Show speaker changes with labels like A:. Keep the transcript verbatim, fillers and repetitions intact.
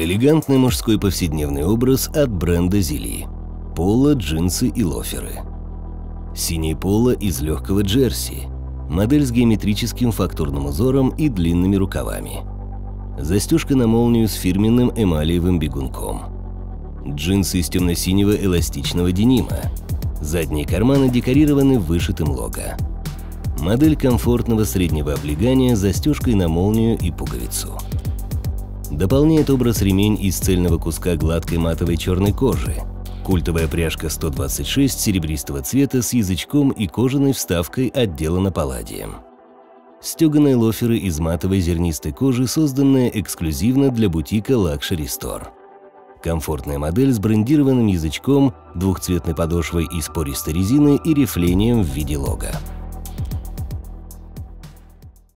A: Элегантный мужской повседневный образ от бренда Зили. Поло, джинсы и лоферы. Синее поло из легкого джерси. Модель с геометрическим фактурным узором и длинными рукавами. Застежка на молнию с фирменным эмалиевым бегунком. Джинсы из темно-синего эластичного денима. Задние карманы декорированы вышитым лого. Модель комфортного среднего облегания с застежкой на молнию и пуговицу. Дополняет образ ремень из цельного куска гладкой матовой черной кожи. Культовая пряжка сто двадцать шесть серебристого цвета с язычком и кожаной вставкой отделана палладием. Стеганые лоферы из матовой зернистой кожи, созданные эксклюзивно для бутика Luxury Store. Комфортная модель с брендированным язычком, двухцветной подошвой из пористой резины и рифлением в виде лого.